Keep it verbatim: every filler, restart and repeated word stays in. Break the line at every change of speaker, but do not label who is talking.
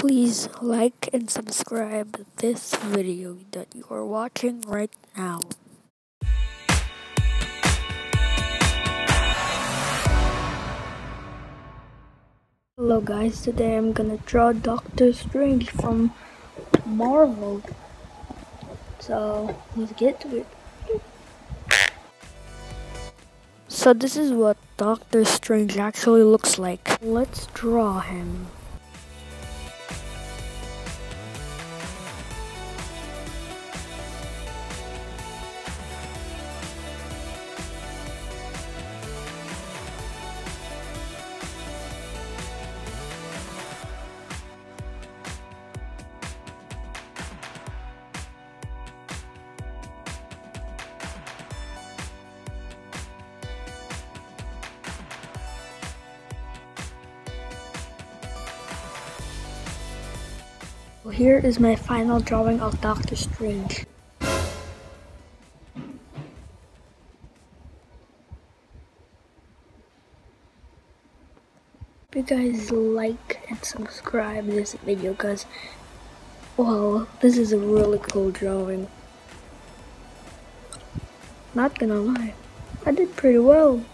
Please like and subscribe this video that you are watching right now. Hello guys, today I'm gonna draw Doctor Strange from Marvel. So let's get to it. So this is what Doctor Strange actually looks like. Let's draw him. Here is my final drawing of Doctor Strange. If you guys like and subscribe this video, because, well, this is a really cool drawing. Not gonna lie, I did pretty well.